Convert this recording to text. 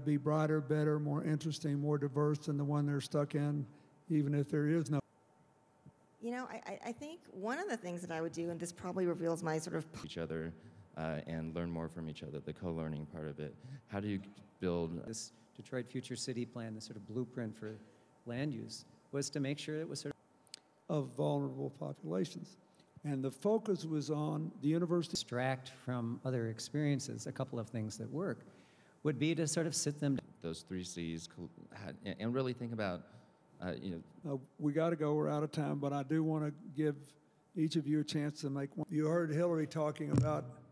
be brighter, better, more interesting, more diverse than the one they're stuck in, even if there is no. You know, I think one of the things that I would do, and this probably reveals my sort of each other and learn more from each other, the co-learning part of it. How do you build this Detroit Future City Plan, the sort of blueprint for land use, was to make sure it was sort of vulnerable populations. And the focus was on the university. Distract from other experiences. A couple of things that work would be to sort of sit them down. Those 3 C's and really think about, we got to go, we're out of time, but I do want to give each of you a chance to make one. You heard Hillary talking about